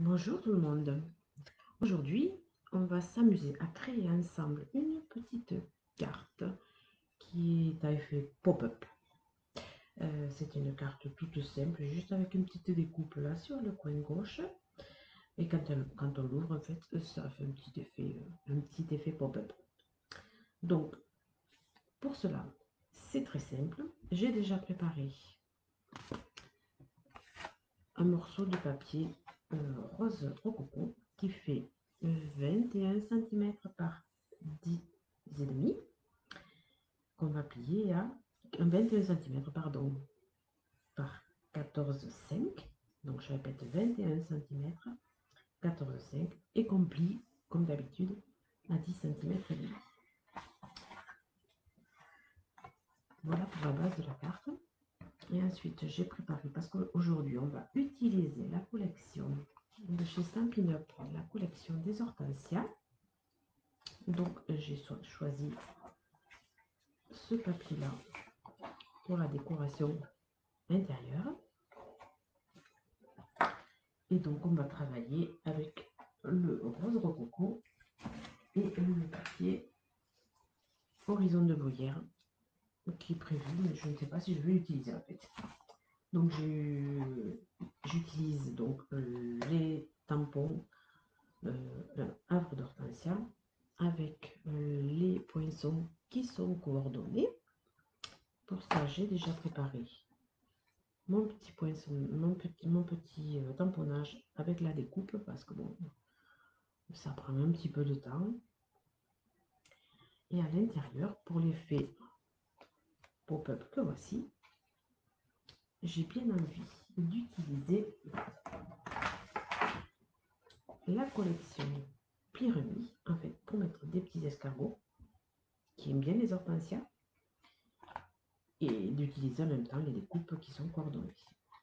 Bonjour tout le monde. Aujourd'hui, on va s'amuser à créer ensemble une petite carte qui est à effet pop-up. C'est une carte toute simple, juste avec une petite découpe là sur le coin gauche. Et quand on l'ouvre, en fait, ça fait un petit effet pop-up. Donc, pour cela, c'est très simple. J'ai déjà préparé un morceau de papier rose rococo qui fait 21 cm par 10,5 qu'on va plier à 21 cm pardon, par 14,5. Donc je répète 21 cm 14,5 et qu'on plie comme d'habitude à 10 cm et demi. Voilà pour la base de la carte. Et ensuite j'ai préparé, parce qu'aujourd'hui on va utiliser la collection de chez Stampin' Up, la collection des hortensias. Donc j'ai choisi ce papier là pour la décoration intérieure. Et donc on va travailler avec le rose rococo et le papier horizon de bruyère qui est prévu, mais je ne sais pas si je vais l'utiliser en fait. Donc j'utilise donc les tampons havre d'hortensia avec les poinçons qui sont coordonnés. Pour ça, j'ai déjà préparé mon petit poinçon, mon petit tamponnage avec la découpe parce que bon, ça prend un petit peu de temps. Et à l'intérieur, pour l'effet pop-up que voici, j'ai bien envie d'utiliser la collection Pyrénées, en fait, pour mettre des petits escargots qui aiment bien les hortensias et d'utiliser en même temps les découpes qui sont coordonnées.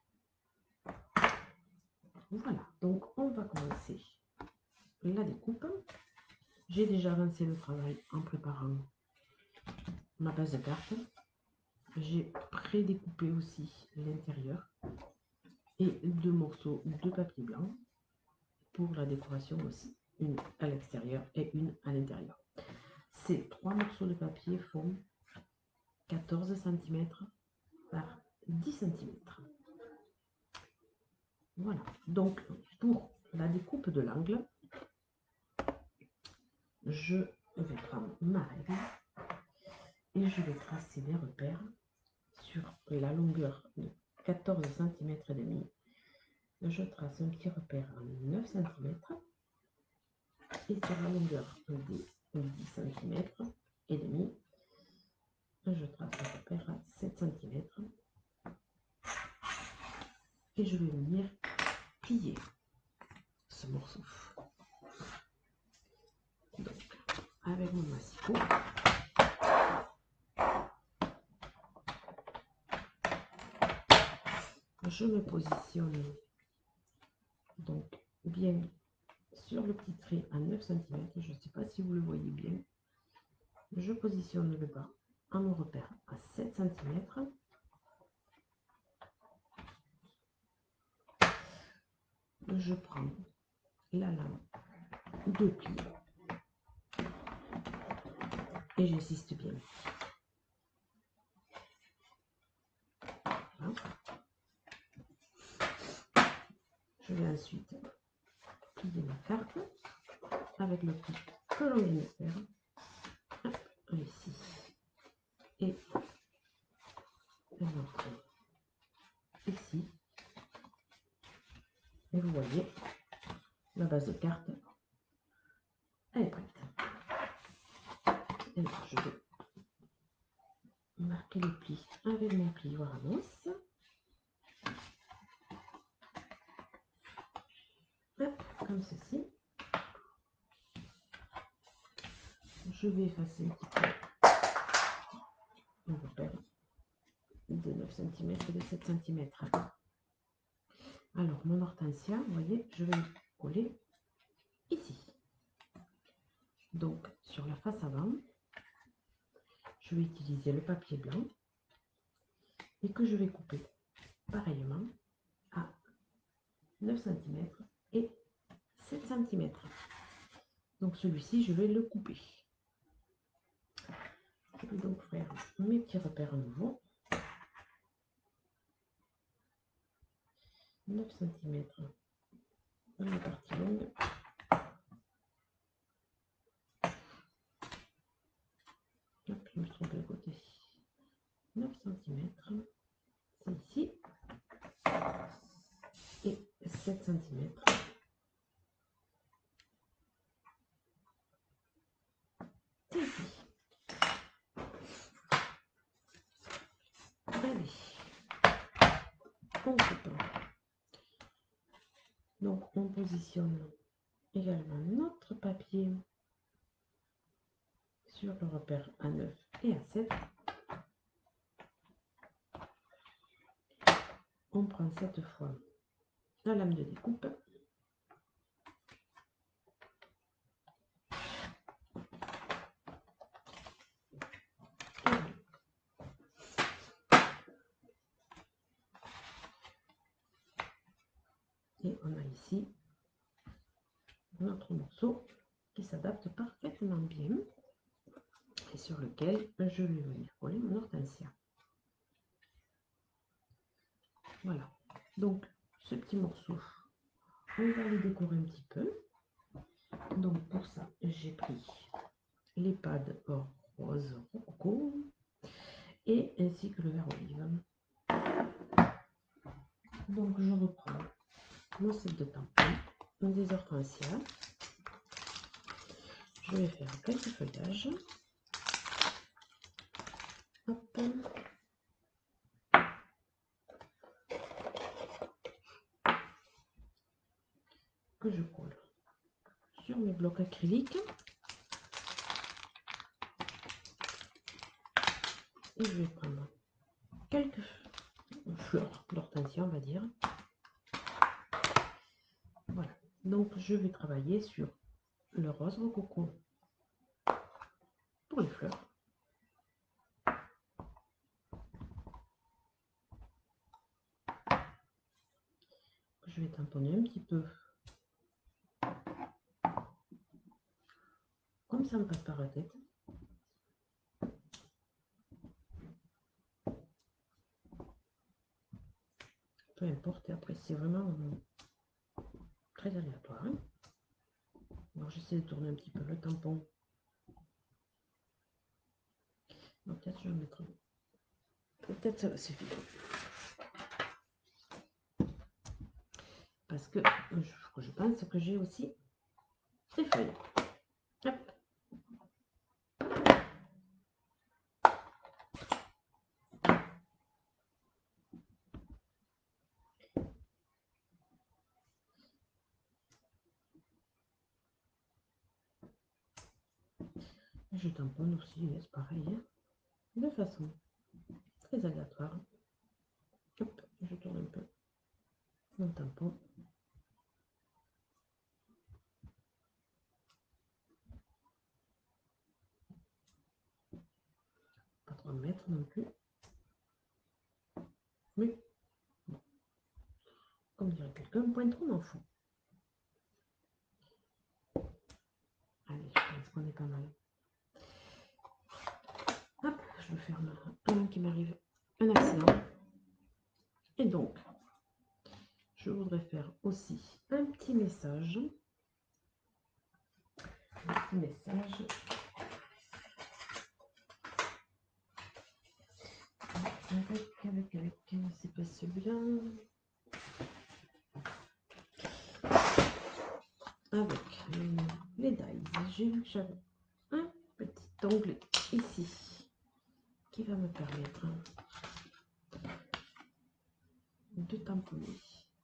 Voilà, donc on va commencer la découpe. J'ai déjà avancé le travail en préparant ma base de carte. J'ai pré-découpé aussi l'intérieur et 2 morceaux de papier blanc pour la décoration aussi, une à l'extérieur et une à l'intérieur. Ces 3 morceaux de papier font 14 cm par 10 cm. Voilà, donc pour la découpe de l'angle, je vais prendre ma règle et je vais tracer des repères sur la longueur de 14 cm et demi. Je trace un petit repère à 9 cm et sur la longueur des 10 cm et demi, je trace un repère à 7 cm et je vais venir plier ce morceau. Donc, avec mon massicot, je me positionne donc bien sur le petit trait à 9 cm. Je ne sais pas si vous le voyez bien. Je positionne le bas à mon repère à 7 cm. Je prends la lame de pli et j'insiste bien. Voilà. Je vais ensuite plier ma carte avec le pli que l'on vient de faire. Ici. Et un autre ici. Et vous voyez, la base de carte, elle est prête. Et là, je vais marquer les plis avec mon plioir à mousse. Hop, comme ceci. Je vais effacer un petit peu mon repère de 9 cm et de 7 cm. Alors, mon hortensia, vous voyez, je vais le coller ici. Donc, sur la face avant, je vais utiliser le papier blanc et que je vais couper pareillement à 9 cm et 7 cm. Donc celui-ci, je vais le couper. Je vais donc faire mes petits repères à nouveau. 9 cm dans la partie longue. Hop, je me suis trompée de côté. 9 cm, c'est ici. Et 7 cm. C'est ici. Allez, on coupe. Donc on positionne également notre papier sur le repère à 9 et à 7. On prend cette fois la lame de découpe. Et on a ici notre morceau qui s'adapte parfaitement bien et sur lequel je vais venir coller mon hortensia. Voilà, donc ce petit morceau, on va le décorer un petit peu. Donc pour ça, j'ai pris les pads or rose rococo et ainsi que le vert olive. Donc je reprends mon set de tampons, des hortensias. Je vais faire quelques feuillages. Hop. Que je colle sur mes blocs acryliques. Et je vais prendre quelques fleurs d'hortensia, on va dire. Voilà. Donc je vais travailler sur le rose rococo pour les fleurs. Je vais tamponner un petit peu. Comme ça me passe par la tête. Peu importe, et après c'est vraiment très aléatoire. Hein. Alors j'essaie de tourner un petit peu le tampon. Peut-être je vais mettre. Peut-être ça va suffire. Parce que je pense que j'ai aussi des feuilles. Hop. Je tamponne aussi, c'est pareil, hein, de façon très aléatoire. Hop, je tourne un peu mon tampon. Pas trop mettre non plus. Mais, bon, comme dirait quelqu'un, point trop m'en fout. Allez, je pense qu'on est pas mal. Hop, je me ferme avant qu'il m'arrive un accident. Et donc, je voudrais faire aussi un petit message. Avec, c'est pas celui-là. Avec les dies, j'ai vu que j'avais un petit onglet ici qui va me permettre de tamponner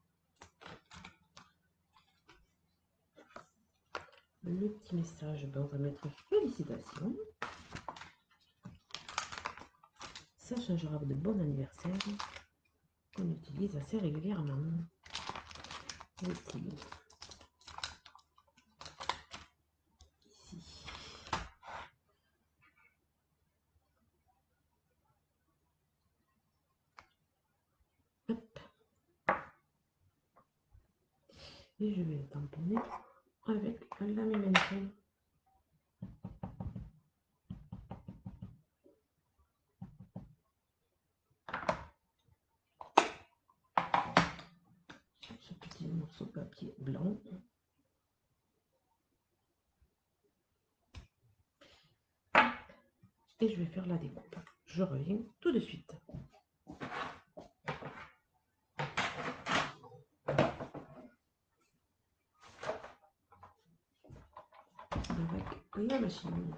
le petit message. Ben, on va mettre félicitations. Ça changera de bon anniversaire qu'on utilise assez régulièrement. Ici. Hop. Et je vais le tamponner avec la Memento. Ce petit morceau de papier blanc. Et je vais faire la découpe. Je reviens tout de suite. Avec la machine.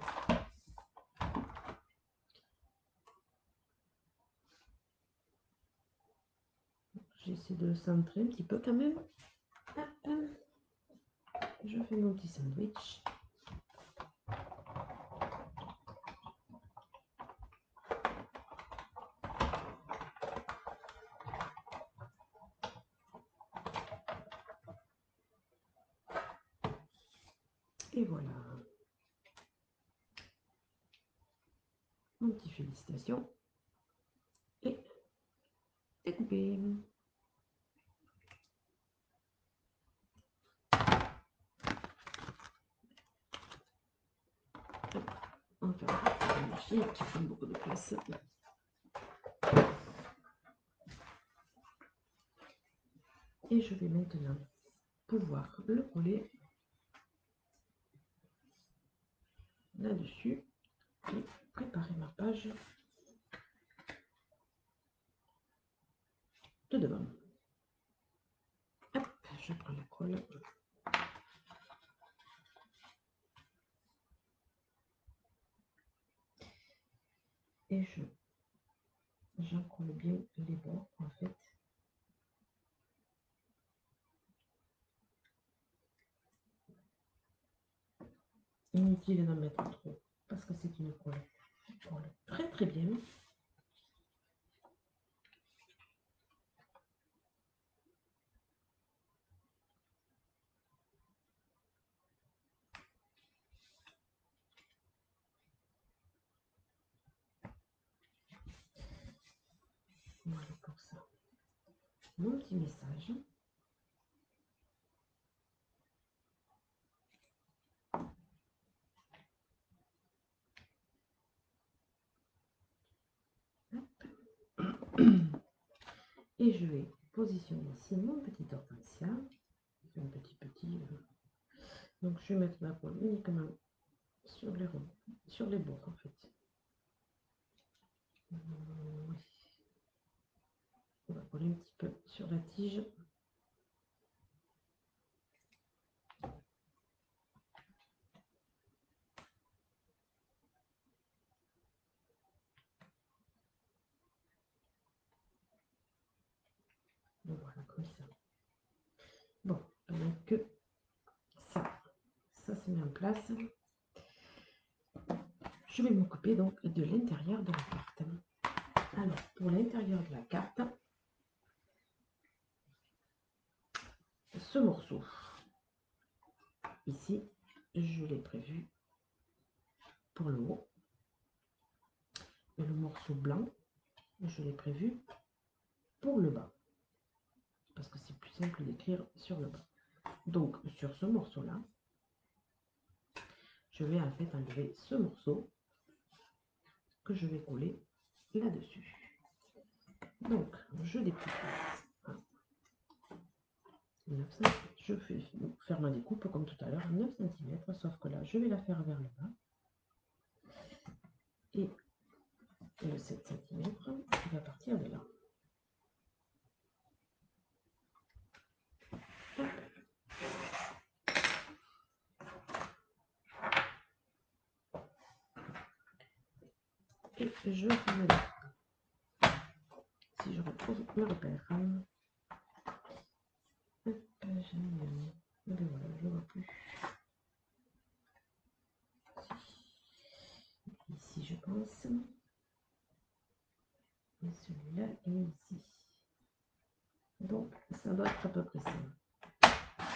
J'essaie de centrer un petit peu quand même. Je fais mon petit sandwich. Et voilà. Mon petit félicitations. Et découpé. On va faire la machine qui prend beaucoup de place. Et je vais maintenant pouvoir le coller là-dessus et préparer ma page de devant. Hop, je prends la colle. Et j'encolle bien les bords en fait. Inutile d'en mettre trop parce que c'est une colle très très bien. Voilà pour ça. Mon petit message. Et je vais positionner ici mon petit hortensia. Un petit. Donc je vais mettre ma colle uniquement sur les bords en fait. Oui. On va coller un petit peu sur la tige. Voilà, comme ça. Bon, pendant que ça se met en place, je vais m'occuper donc de l'intérieur de la carte. Alors, pour l'intérieur de la carte, ce morceau, ici, je l'ai prévu pour le haut. Et le morceau blanc, je l'ai prévu pour le bas. Parce que c'est plus simple d'écrire sur le bas. Donc, sur ce morceau-là, je vais en fait enlever ce morceau que je vais coller là-dessus. Donc, je découpe. 9 cm. Je vais faire ma découpe comme tout à l'heure, 9 cm, sauf que là, je vais la faire vers le bas. Et le 7 cm qui va partir de là. Et je fais ma découpe. Si je retrouve le repère. Et voilà, je ne vois plus. Ici, je pense. Et celui-là est ici. Donc, ça doit être à peu près ça.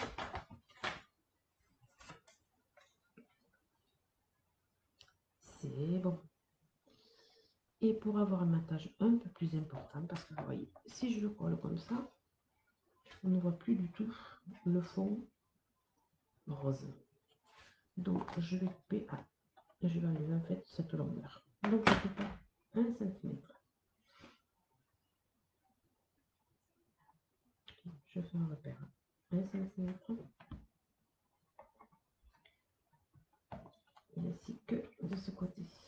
C'est bon. Et pour avoir un matage un peu plus important, parce que vous voyez, si je le colle comme ça, on ne voit plus du tout le fond rose. Donc je vais couper à, je vais enlever en fait cette longueur. Donc je coupe à 1 cm. Je fais un repère. 1 cm. Ainsi que de ce côté-ci.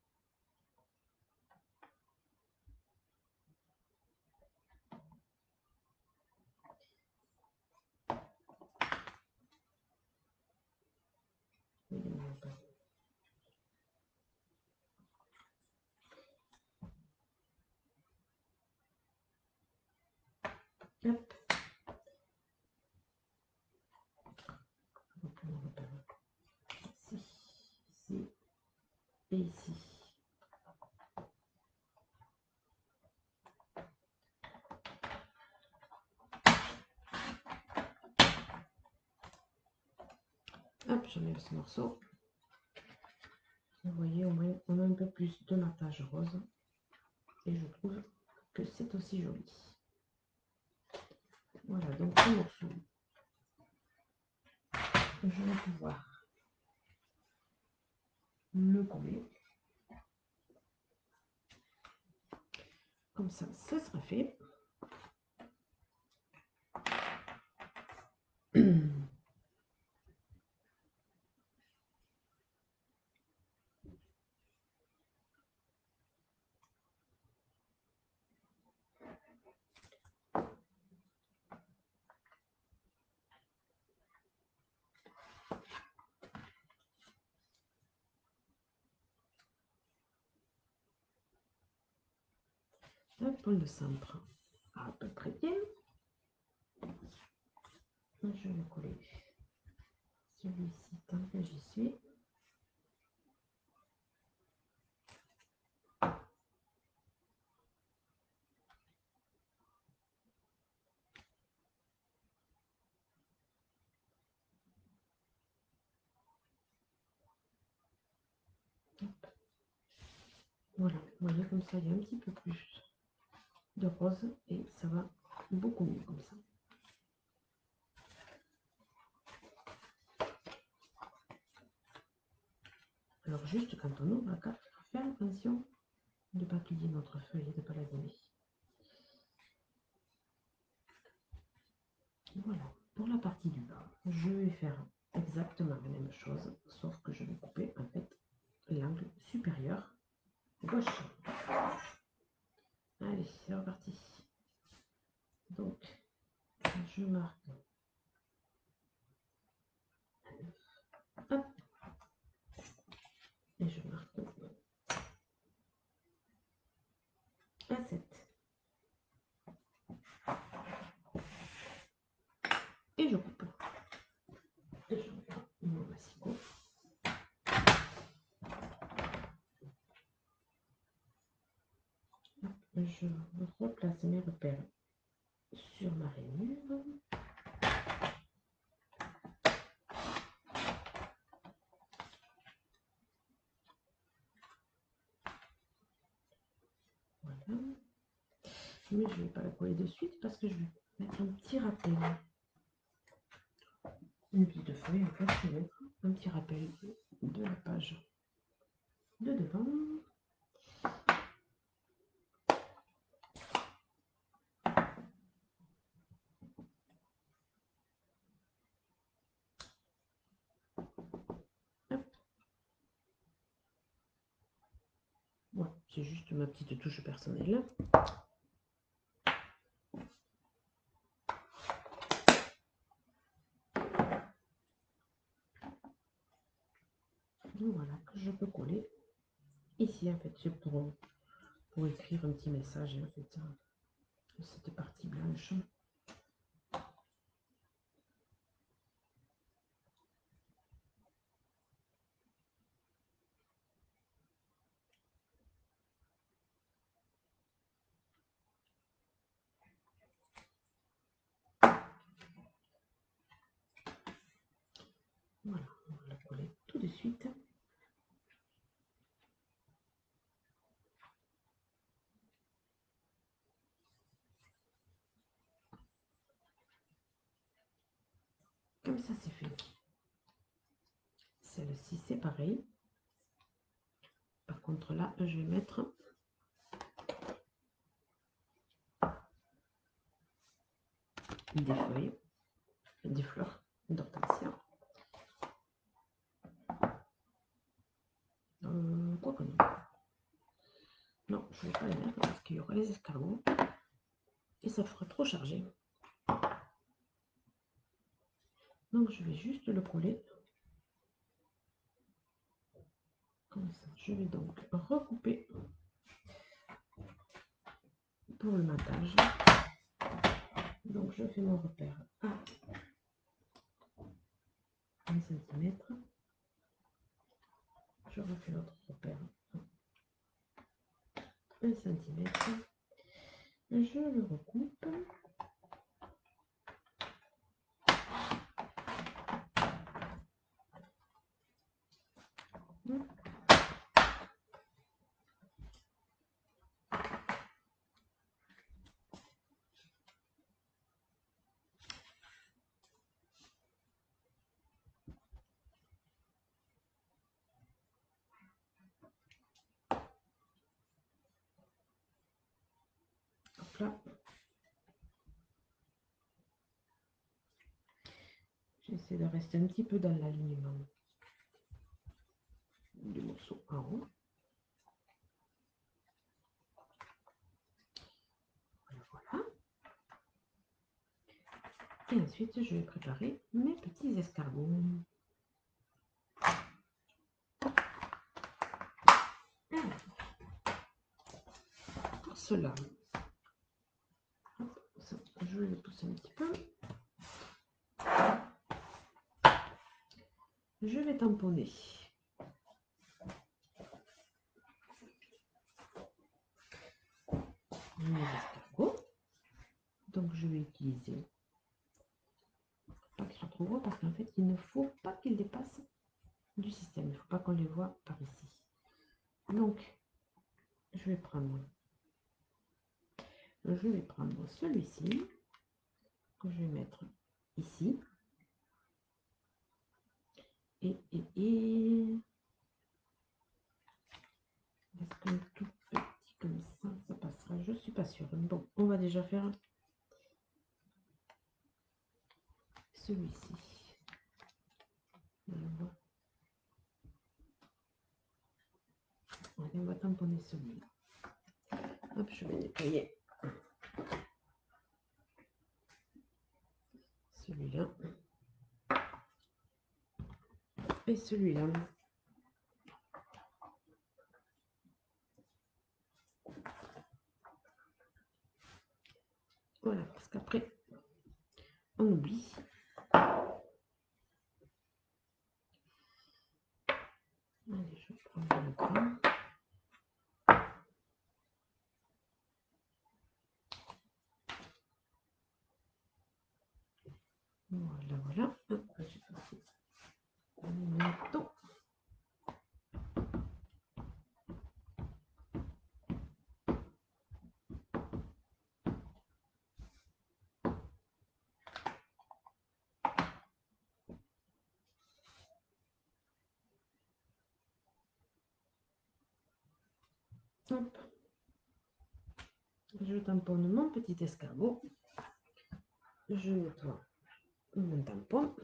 Hop. Ici, ici et ici. Hop, j'enlève ce morceau. Vous voyez, on a un peu plus de matage rose. Et je trouve que c'est aussi joli. Voilà, donc ce morceau, je vais pouvoir le coller. Comme ça sera fait. Pour le centre à peu près bien. Je vais coller celui-ci tant que j'y suis. Voilà, vous voyez comme ça, il y a un petit peu plus de rose et ça va beaucoup mieux comme ça. Alors juste quand on ouvre la carte, il faut faire attention de ne pas plier notre feuille et de ne pas l'abîmer. Voilà, pour la partie du bas, je vais faire exactement la même chose, sauf que je vais couper en fait l'angle supérieur gauche. Allez, c'est reparti. Donc, je marque. Hop. Et je marque à 7. Et je coupe. Et je reprends mon massicot. Je replace mes repères sur ma rainure. Voilà. Mais je ne vais pas la coller de suite parce que je vais mettre un petit rappel. Une petite feuille, en fait, je vais mettre un petit rappel de la page de devant. Voilà, c'est juste ma petite touche personnelle. Donc voilà, que je peux coller. Ici, en fait, c'est pour écrire un petit message, en fait, de cette partie blanche. Voilà, on va la coller tout de suite. Comme ça, c'est fait. Celle-ci, c'est pareil. Par contre, là, je vais mettre des feuilles, des fleurs d'hortensia. Quoi que non. Non, je ne vais pas les mettre parce qu'il y aura les escargots et ça fera trop chargé. Donc, je vais juste le coller. Comme ça. Je vais donc recouper pour le matage. Donc, je fais mon repère à 1 cm. Je refais l'autre repère à 1 cm. Je le recoupe. Hop là. J'essaie de rester un petit peu dans l'alignement du morceau en haut. Voilà. Et ensuite, je vais préparer mes petits escargots. Pour cela, je vais le pousser un petit peu. Je vais tamponner mes escargots. Donc, je vais utiliser pas qu'ils soient trop gros parce qu'en fait, il ne faut pas qu'ils dépassent du système. Il ne faut pas qu'on les voit par ici. Donc, je vais prendre celui-ci que je vais mettre ici. Et est-ce qu'un tout petit comme ça passera? Je suis pas sûre. Bon, on va déjà faire celui-ci. On va tamponner celui-là. Hop, je vais nettoyer celui-là et celui-là. Voilà, parce qu'après, on oublie. Allez, je prends le grain. Voilà, voilà. Hop, j'ai passé un métaux. Hop. Je tamponne mon petit escargot. Je nettoie mon tampon.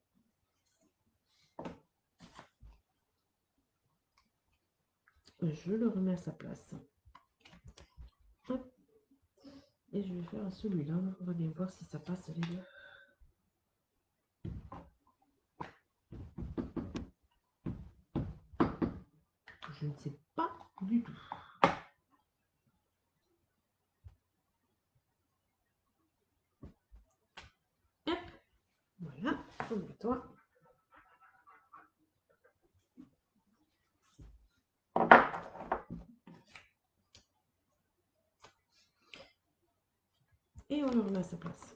Je le remets à sa place. Hop. Et je vais faire celui-là. On va bien voir si ça passe les deux. Je ne sais pas du tout. Hop. Voilà. On nettoie. Et on le remet à sa place.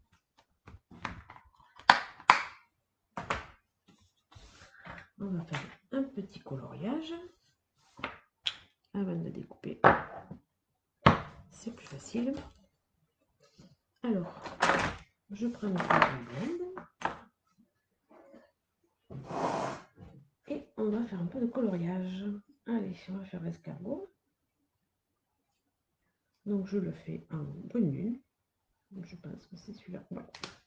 On va faire un petit coloriage avant de découper. C'est plus facile. Alors, je prends une blende. va faire un peu de coloriage. Allez, on va faire l'escargot. Donc je le fais en brune lune. Je pense que c'est celui-là. Voilà.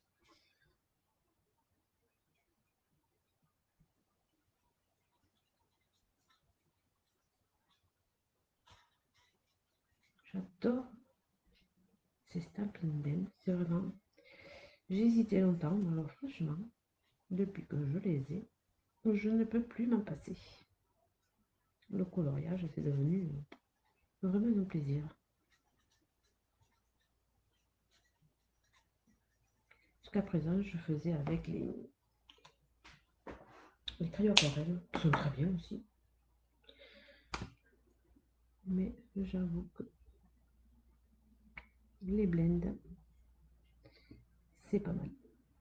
J'adore ces Stampin' Dem. C'est vraiment... J'ai hésité longtemps, mais alors franchement, depuis que je les ai, je ne peux plus m'en passer. Le coloriage, c'est devenu vraiment un plaisir. Jusqu'à présent, je faisais avec les crayons aquarelles, qui sont très bien aussi. Mais j'avoue que les blends, c'est pas mal.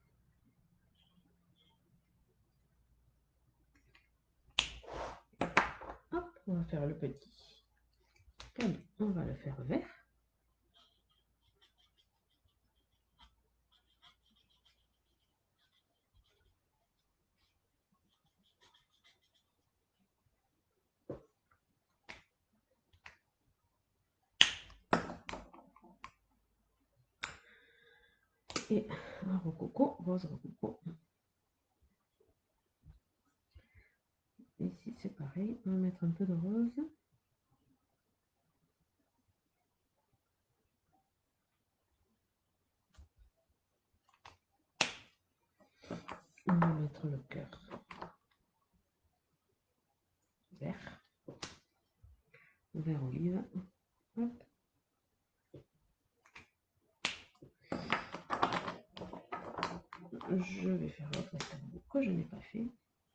Hop, on va faire le petit. On va le faire vert. Et un rococo, rose rococo. Ici, c'est pareil. On va mettre un peu de rose. On va mettre le cœur vert. Vert olive. Hop. Je vais faire l'autre escargot que je n'ai pas fait.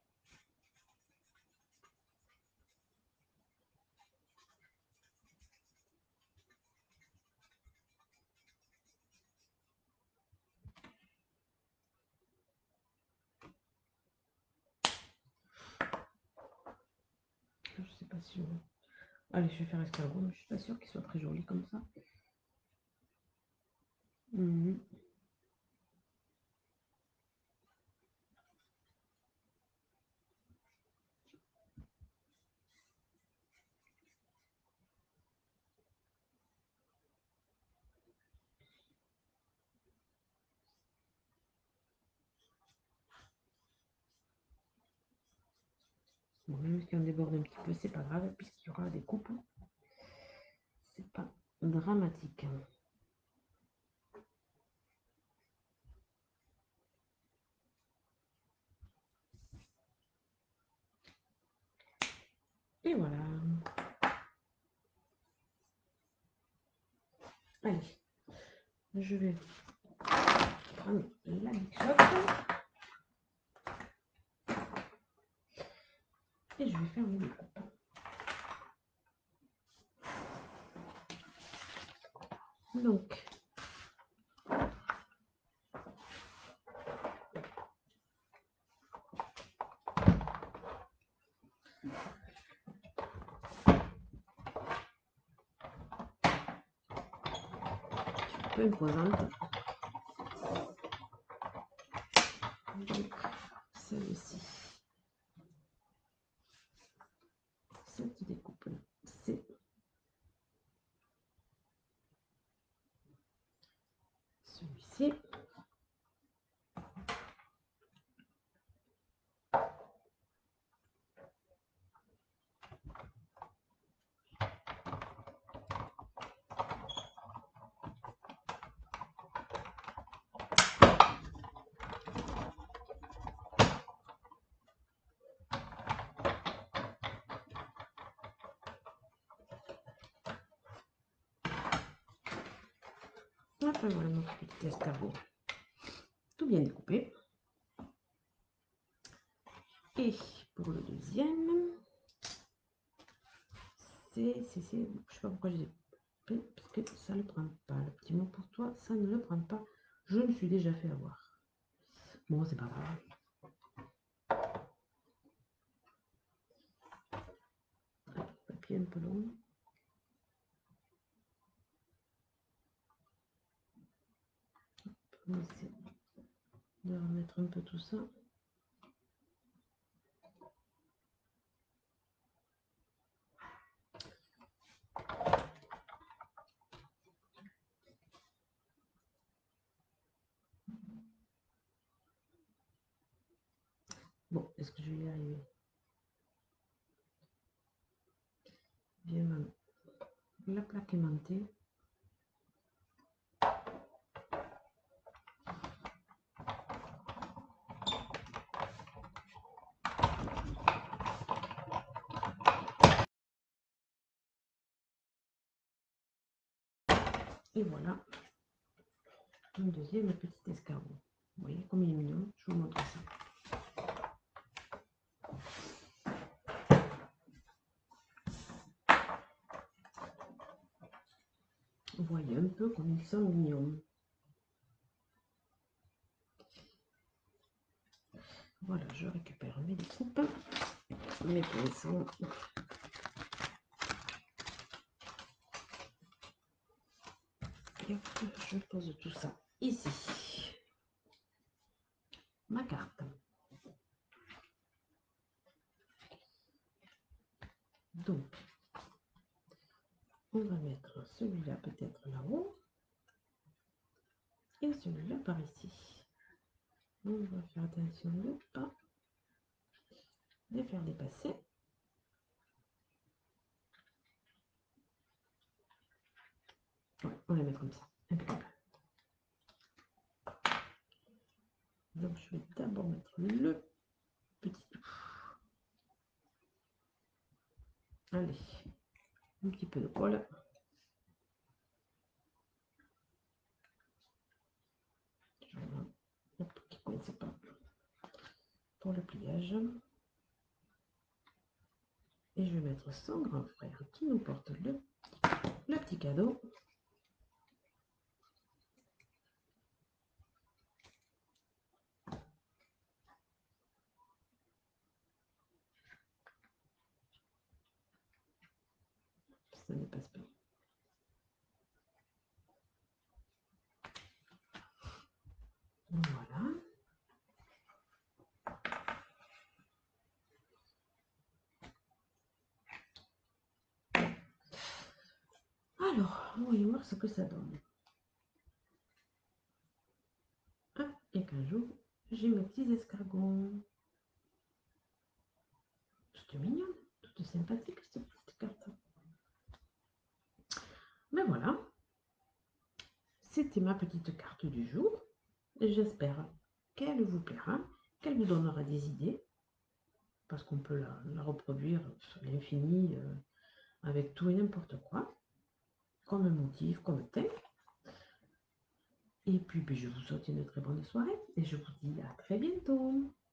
Je sais pas si on... Allez, je vais faire escargot, mais je suis pas sûre qu'il soit très joli comme ça. Bon, même si on déborde un petit peu, c'est pas grave, puisqu'il y aura des coupes. C'est pas dramatique. Et voilà. Allez, je vais prendre la Big Shot et je vais faire mon découpe. Donc, un peu imposante. Donc, celle-ci. Cette découpe-là, c'est celui-ci. Hop, voilà notre petit escargot. Tout bien découpé. Et pour le deuxième, je sais pas pourquoi j'ai pris, parce que ça ne le prend pas. Le petit mot pour toi, ça ne le prend pas. Je me suis déjà fait avoir. Bon, c'est pas grave. Papier un peu long. On va essayer de remettre un peu tout ça. Bon, est-ce que je vais y arriver? Bien, la plaque aimantée. Et voilà, un deuxième petit escargot. Vous voyez comme il est mignon, je vous montre ça. Vous voyez un peu comme ils sont mignons. Voilà, je récupère mes découpes, mes poinçons. Et hop, je pose tout ça ici. Ma carte. Donc, on va mettre celui-là peut-être là-haut. Et celui-là par ici. On va faire attention de ne pas les faire dépasser. Ouais, on les met comme ça. Impeccable. Donc je vais d'abord mettre le petit. Allez, un petit peu de colle. Voilà. Hop, qui ne coince pas. Pour le pliage. Et je vais mettre son grand frère qui nous porte le petit cadeau. Ça ne passe pas. Voilà. Alors, voyons voir ce que ça donne. Ah, et qu'un jour, j'ai mes petits escargots. Toute mignonne, toute sympathique cette petite carte. Mais voilà, c'était ma petite carte du jour. J'espère qu'elle vous plaira, qu'elle vous donnera des idées, parce qu'on peut la reproduire sur l'infini avec tout et n'importe quoi, comme motif, comme thème. Et puis, je vous souhaite une très bonne soirée et je vous dis à très bientôt.